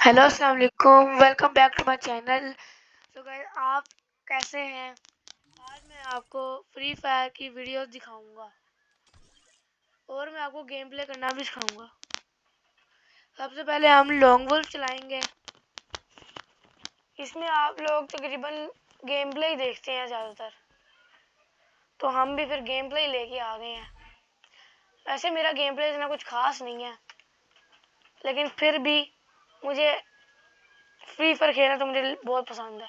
Hello अस्सलाम वालेकुम, welcome back to my channel. तो गाइस, आप कैसे हैं? आज मैं आपको फ्री फायर की वीडियोस दिखाऊंगा और मैं आपको गेम प्ले करना भी सिखाऊंगा। सबसे पहले हम लॉन्ग वुल्फ चलाएंगे। इसमें आप लोग तकरीबन गेम प्ले ही देखते हैं ज़्यादातर, तो हम भी फिर गेम प्ले ही लेके आ गए हैं। वैसे मेरा गेम प्ले इतना कुछ खास नहीं है, लेकिन फिर भी मुझे फ्री फायर खेलना तो मुझे बहुत पसंद है।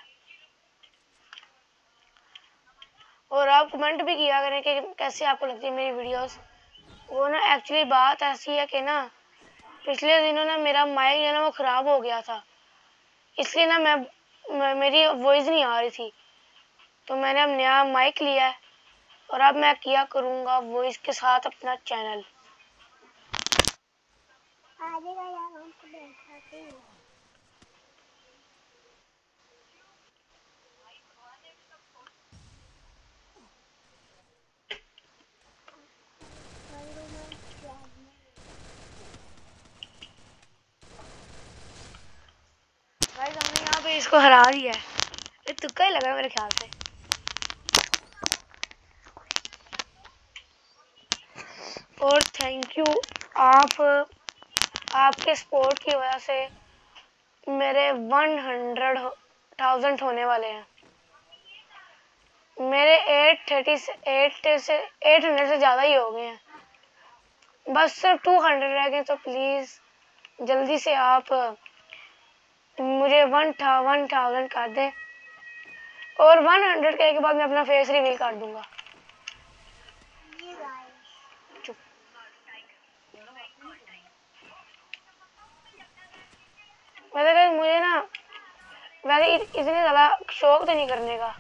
और आप कमेंट भी किया करें कि कैसे आपको लगती है मेरी वीडियोस। वो ना एक्चुअली बात ऐसी है कि ना पिछले दिनों ना मेरा माइक जो है ना वो ख़राब हो गया था, इसलिए ना मेरी वॉइस नहीं आ रही थी। तो मैंने अब नया माइक लिया है और अब मैं किया करूँगा वॉइस के साथ अपना चैनल। गाइस, हमने यहाँ पे इसको हरा दिया है। ये तुक्का ही लगा मेरे ख्याल से। और थैंक यू, आपके सपोर्ट की वजह से मेरे 100,000 होने वाले हैं। मेरे 830 से 800 से ज़्यादा ही हो गए हैं। बस सिर्फ 200 रह गए, तो प्लीज़ जल्दी से आप मुझे 1000 कर दें और 100 के बाद मैं अपना फेस रिवील कर दूंगा। चुप। वैसे मुझे ना वैसे इतने ज़्यादा शौक तो नहीं करने का,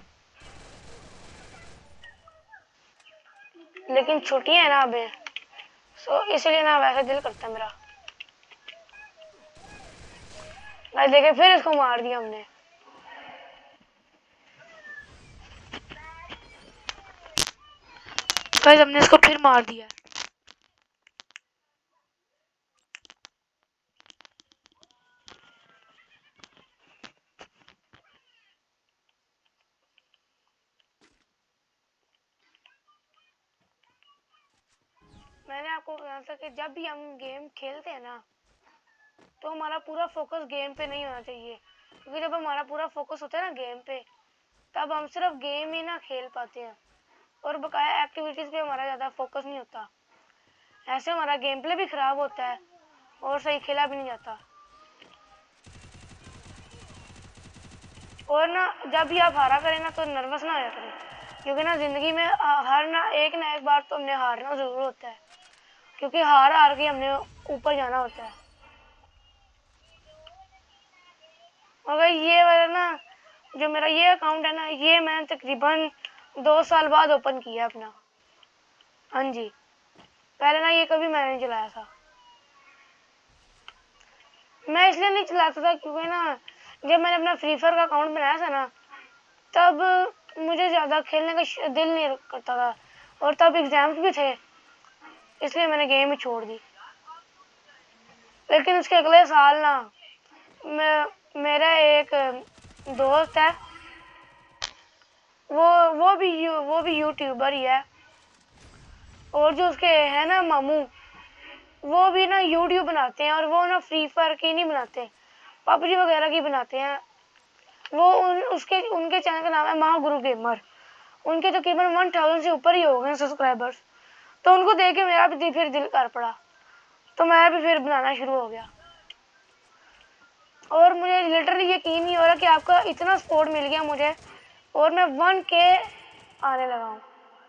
लेकिन छुट्टियां है ना अभी, सो इसलिए ना वैसे दिल करता है मेरा। भाई देखे, फिर इसको मार दिया हमने। गाइस, हमने इसको फिर मार दिया। मैंने आपको कहा था कि जब भी हम गेम खेलते हैं ना, तो हमारा पूरा फोकस गेम पे नहीं होना चाहिए, क्योंकि जब हमारा पूरा फोकस होता है ना गेम पे, तब हम सिर्फ गेम ही ना खेल पाते हैं और बकाया एक्टिविटीज़ पे हमारा ज़्यादा फोकस नहीं होता। ऐसे हमारा गेम प्ले भी ख़राब होता है और सही खेला भी नहीं जाता। और ना जब भी आप हारा करें ना, तो नर्वस ना हो करें, क्योंकि ना ज़िंदगी में हर ना एक बार तो हमने हारना ज़रूर होता है, क्योंकि हार हार के हमने ऊपर जाना होता है। मगर ये वाला ना जो मेरा ये अकाउंट है ना, ये मैंने तकरीबन 2 साल बाद ओपन किया अपना। हाँ जी, पहले ना ये कभी मैंने नहीं चलाया था। मैं इसलिए नहीं चलाता था क्योंकि ना जब मैंने अपना फ्री फायर का अकाउंट बनाया था ना, तब मुझे ज़्यादा खेलने का दिल नहीं करता था और तब एग्ज़ाम्स भी थे, इसलिए मैंने गेम ही छोड़ दी। लेकिन उसके अगले साल ना मेरा एक दोस्त है, वो भी यूट्यूबर ही है, और जो उसके है ना मामू, वो भी ना यूट्यूब बनाते हैं, और वो ना फ्री फायर की नहीं बनाते, पबजी वगैरह की बनाते हैं। वो उनके चैनल का नाम है महागुरु गेमर। उनके तकरीबन 1000 से ऊपर ही हो गए सब्सक्राइबर्स। तो उनको देख के मेरा भी फिर दिल कर पड़ा, तो मैं भी फिर बनाना शुरू हो गया। और मुझे लिटरली यकीन नहीं हो रहा कि आपका इतना सपोर्ट मिल गया मुझे, और मैं 1K आने लगा हूँ।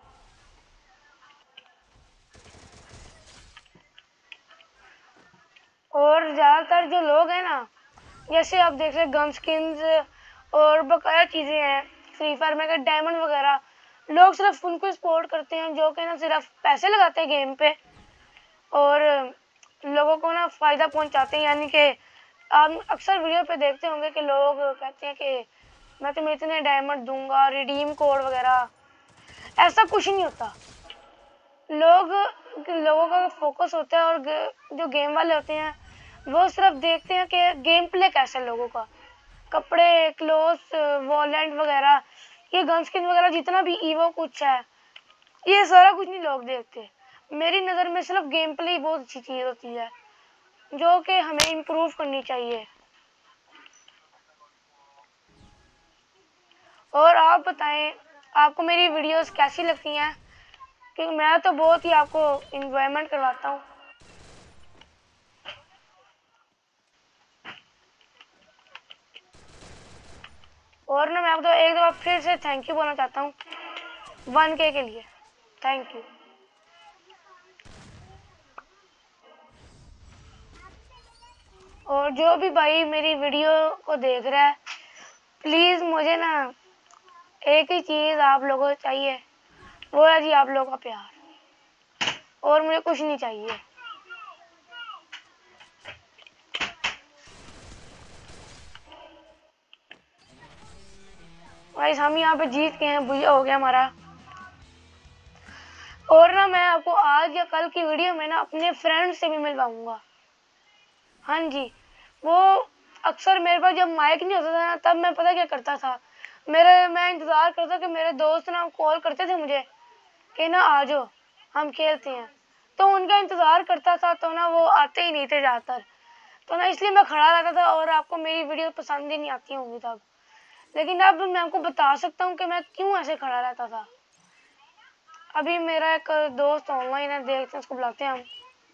और ज़्यादातर जो लोग हैं ना, जैसे आप देख रहे गन स्किन्स और बकाया चीज़ें हैं फ्री फायर में, डायमंड वगैरह, लोग सिर्फ उनको सपोर्ट करते हैं जो कि ना सिर्फ पैसे लगाते हैं गेम पे और लोगों को ना फ़ायदा पहुंचाते हैं। यानी कि आप अक्सर वीडियो पे देखते होंगे कि लोग कहते हैं कि मैं तुम्हें इतने डायमंड दूंगा, रिडीम कोड वगैरह। ऐसा कुछ नहीं होता। लोगों का फोकस होता है, और जो गेम वाले होते हैं वो सिर्फ देखते हैं कि गेम प्ले कैसा है लोगों का, कपड़े, क्लोथ्स, वॉलेट वगैरह, ये गन स्किन वगैरह, जितना भी ईवो कुछ है, ये सारा कुछ नहीं लोग देखते। मेरी नज़र में सिर्फ गेम प्ले ही बहुत अच्छी चीज़ होती है जो कि हमें इम्प्रूव करनी चाहिए। और आप बताएं आपको मेरी वीडियोस कैसी लगती हैं, क्योंकि मैं तो बहुत ही आपको इंजॉयमेंट करवाता हूँ। और ना मैं आपको एक दफ़ा फिर से थैंक यू बोलना चाहता हूँ 1K के लिए। Thank you. और जो भी भाई मेरी वीडियो को देख रहा है, प्लीज़ मुझे ना एक ही चीज़ आप लोगों को चाहिए, वो है जी आप लोगों का प्यार, और मुझे कुछ नहीं चाहिए। गाइस हम यहाँ पे जीत गए हैं, भैया हो गया हमारा। और ना मैं आपको आज या कल की वीडियो में ना अपने फ्रेंड से भी मिलवाऊंगा। हाँ जी, वो अक्सर मेरे पास जब माइक नहीं होता था ना, तब मैं पता क्या करता था, मैं इंतज़ार करता कि मेरे दोस्त ना कॉल करते थे मुझे कि ना आ जाओ हम खेलते हैं, तो उनका इंतज़ार करता था, तो ना वो आते ही नहीं थे ज़्यादातर, तो ना इसलिए मैं खड़ा रहता था और आपको मेरी वीडियो पसंद ही नहीं आती होंगी तब। लेकिन अब मैं आपको बता सकता हूँ कि मैं क्यों ऐसे खड़ा रहता था। अभी मेरा एक दोस्त ऑनलाइन है, देखते हैं उसको बुलाते हैं हम,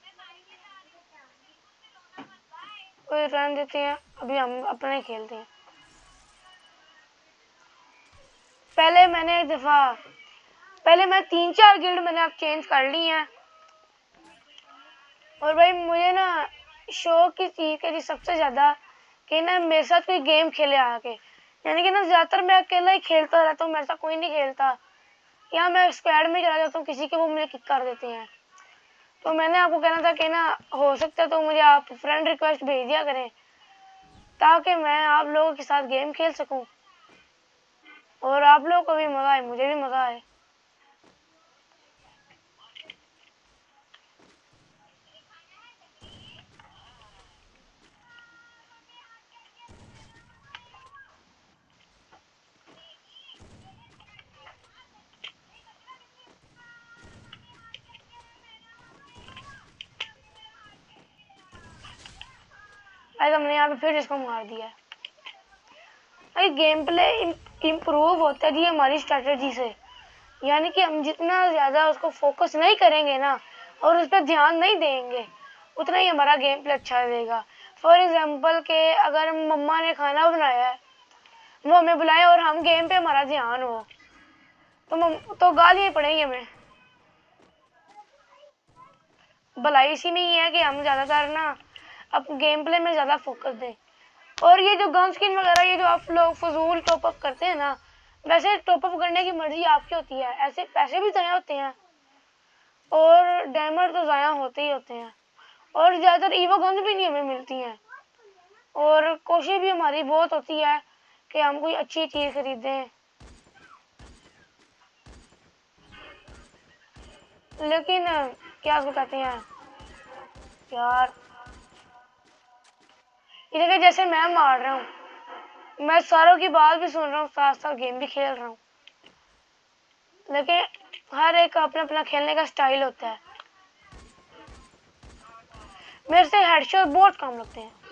कोई रन देते हैं, अभी हम अपने खेलते हैं। पहले मैं 3-4 गिल्ड मैंने अब चेंज कर ली हैं। और भाई मुझे ना शौक की चीज़ के जी सबसे ज़्यादा कि ना मेरे साथ कोई गेम खेले आके, यानी कि ना ज़्यादातर मैं अकेला ही खेलता रहता हूँ, मेरे साथ कोई नहीं खेलता, या मैं स्क्वाड में चला जाता हूँ किसी के, वो मुझे किक कर देते हैं। तो मैंने आपको कहना था कि ना हो सकता है तो मुझे आप फ्रेंड रिक्वेस्ट भेज दिया करें, ताकि मैं आप लोगों के साथ गेम खेल सकूं और आप लोगों को भी मज़ा आए, मुझे भी मज़ा आए। आज हमने यहाँ पे फिर इसको मार दिया है। भाई गेम प्ले इम्प्रूव होता है जी हमारी स्ट्रेटजी से, यानी कि हम जितना ज़्यादा उसको फोकस नहीं करेंगे ना और उस पर ध्यान नहीं देंगे, उतना ही हमारा गेम प्ले अच्छा रहेगा। फॉर एग्जांपल के अगर मम्मा ने खाना बनाया है, वो हमें बुलाए और हम गेम पे हमारा ध्यान हो, तो गालियाँ पड़ेंगी हमें। भलाई इसी में ही है कि हम ज़्यादातर ना अब गेम प्ले में ज़्यादा फोकस दें। और ये जो गन स्किन वगैरह ये जो आप लोग फजूल टॉप अप करते हैं ना, वैसे टॉप अप करने की मर्जी आपकी होती है, ऐसे पैसे भी ज़ाया होते हैं और डायमंड तो ज़ाया होते ही होते हैं, और ज़्यादातर ईवो गन्स भी नहीं हमें मिलती हैं, और कोशिश भी हमारी बहुत होती है कि हम कोई अच्छी चीज़ खरीदें, लेकिन क्या उसको कहते हैं यार, ये देखिए जैसे मैं मार रहा हूँ, मैं सारों की बात भी सुन रहा हूँ, साथ साथ गेम भी खेल रहा हूँ, लेकिन हर एक का अपना अपना खेलने का स्टाइल होता है। मेरे से हेडशॉट बहुत कम लगते हैं।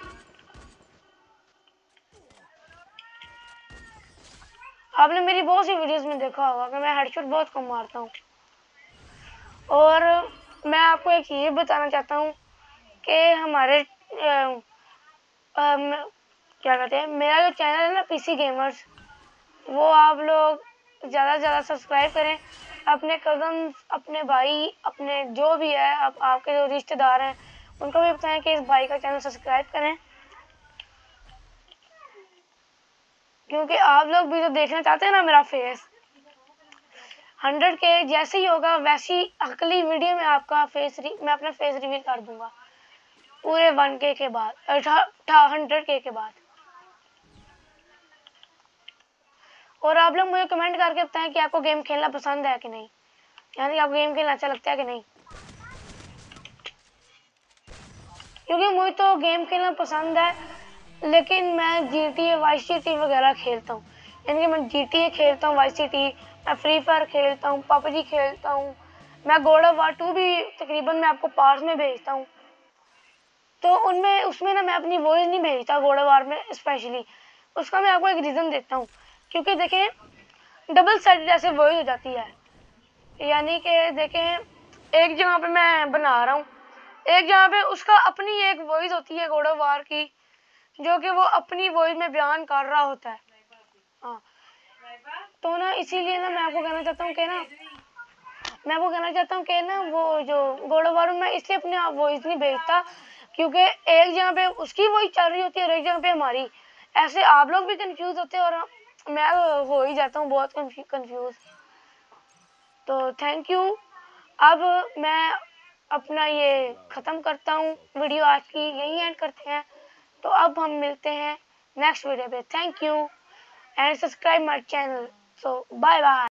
आपने मेरी बहुत सी वीडियोस में देखा होगा कि मैं हेडशॉट बहुत कम मारता हूँ। और मैं आपको एक चीज़ बताना चाहता हूँ कि हमारे क्या कहते हैं, मेरा जो चैनल है ना पीसी गेमर्स, वो आप लोग ज़्यादा से ज़्यादा सब्सक्राइब करें, अपने कज़न, अपने भाई, अपने जो भी है, आपके जो रिश्तेदार हैं उनको भी बताएं कि इस भाई का चैनल सब्सक्राइब करें, क्योंकि आप लोग भी तो देखना चाहते हैं ना मेरा फेस। 100K जैसे ही होगा वैसी अगली वीडियो में आपका मैं अपना फेस रिवील कर दूंगा पूरे 1K के बाद, 100K के बाद। और आप लोग मुझे कमेंट करके बताएं कि आपको गेम खेलना पसंद है कि नहीं, यानी आपको गेम खेलना अच्छा लगता है कि नहीं। क्योंकि मुझे तो गेम खेलना पसंद है, लेकिन मैं GTA, वाई सिटी वगैरह खेलता हूँ। यानी कि मैं GTA खेलता हूँ, वाई सिटी, मैं फ्री फायर खेलता हूँ, पबजी खेलता हूँ, मैं गॉड ऑफ वार 2 भी तकरीबन मैं आपको पास में भेजता हूँ। तो उनमें उसमें ना मैं अपनी वॉइस नहीं भेजता गॉड ऑफ वार में स्पेशली। उसका मैं आपको एक रीज़न देता हूँ, क्योंकि देखें डबल साइडेड ऐसे वॉइस हो जाती है। यानी कि देखें एक जगह पे मैं बना रहा हूँ, एक जगह पे उसका अपनी एक वॉइस होती है गॉड ऑफ वार की, जो कि वो अपनी वॉइस में बयान कर रहा होता है। हाँ, तो ना इसीलिए ना मैं आपको कहना चाहता हूँ कि ना वो जो गॉड ऑफ वार मैं इसलिए अपने वॉइस नहीं भेजता, क्योंकि एक जगह पे उसकी वॉइस चल रही होती है और एक जगह पे हमारी, ऐसे आप लोग भी कंफ्यूज होते हैं और मैं हो ही जाता हूँ बहुत कंफ्यूज। तो थैंक यू। अब मैं अपना ये ख़त्म करता हूँ, वीडियो आज की यहीं एंड करते हैं। तो अब हम मिलते हैं नेक्स्ट वीडियो पे। Thank you and subscribe my channel. So bye bye.